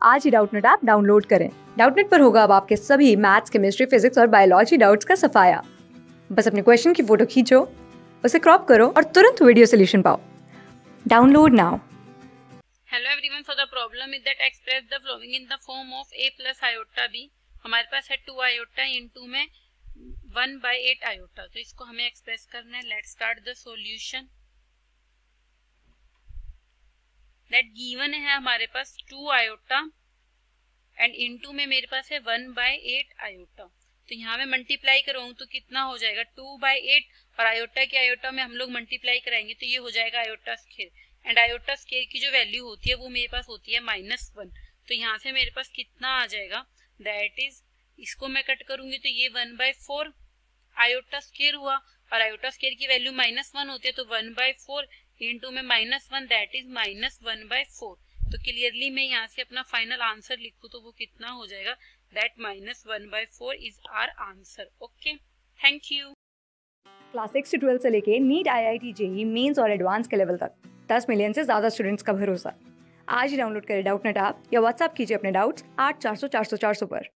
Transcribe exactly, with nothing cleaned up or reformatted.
आज ही Doubtnut app download करें। डाउटनेट पर होगा अब आपके सभी मैथ्स, केमिस्ट्री, फिजिक्स और बायोलॉजी डाउट्स का सफाया। बस अपने क्वेश्चन की फोटो खींचो, उसे क्रॉप करो और तुरंत वीडियो सोल्यूशन पाओ। Download now. Hello everyone, so the problem is that express the following in the form of a plus iota b। हमारे पास है टू आयोटा इनटू में वन बाई एट आयोटा, तो इसको हमें एक्सप्रेस करना है। Let's start the solution. That given है हमारे पास टू आयोटा एंड इनटू में मेरे पास है वन बाई एट आयोटा। तो यहाँ में मल्टीप्लाई करवाऊं तो कितना हो जाएगा, टू बाई एट और आयोटा के आयोटा में हम लोग मल्टीप्लाई कराएंगे तो ये हो जाएगा iota square. And iota square की जो वैल्यू होती है वो मेरे पास होती है माइनस वन। तो यहाँ से मेरे पास कितना आ जाएगा, दैट इज, इसको मैं कट करूंगी तो ये one by four iota square हुआ और आयोटा स्क्वायर की वैल्यू माइनस वन होती है, तो वन बाय फोर इंटू में minus one, that is minus one by four. तो क्लियरली मैं यहाँ से अपना फाइनल आंसर लिखूं तो वो कितना हो जाएगा, that minus one by four is our answer. Okay, thank you. Class six से ट्वेल्थ से लेके NEET, I I T, JEE mains और एडवांस के लेवल तक दस मिलियन से ज्यादा स्टूडेंट्स का भरोसा। आज ही डाउनलोड करें डाउटनेट ऐप या व्हाट्सएप कीजिए अपने डाउट्स आठ चार सौ चार सौ चार सौ पर।